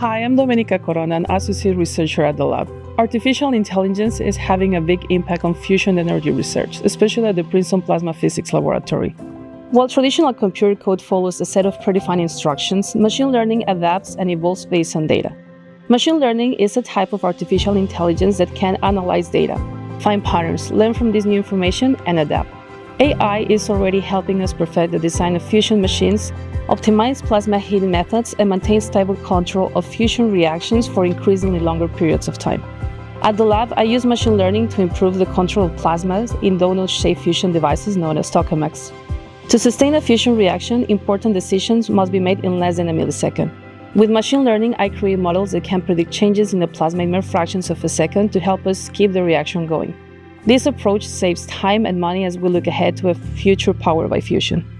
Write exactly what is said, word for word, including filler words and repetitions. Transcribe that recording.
Hi, I'm Domenica Corona, an associate researcher at the lab. Artificial intelligence is having a big impact on fusion energy research, especially at the Princeton Plasma Physics Laboratory. While traditional computer code follows a set of predefined instructions, machine learning adapts and evolves based on data. Machine learning is a type of artificial intelligence that can analyze data, find patterns, learn from this new information, and adapt. A I is already helping us perfect the design of fusion machines, optimize plasma heating methods, and maintain stable control of fusion reactions for increasingly longer periods of time. At the lab, I use machine learning to improve the control of plasmas in donut-shaped fusion devices known as tokamaks. To sustain a fusion reaction, important decisions must be made in less than a millisecond. With machine learning, I create models that can predict changes in the plasma in mere fractions of a second to help us keep the reaction going. This approach saves time and money as we look ahead to a future powered by fusion.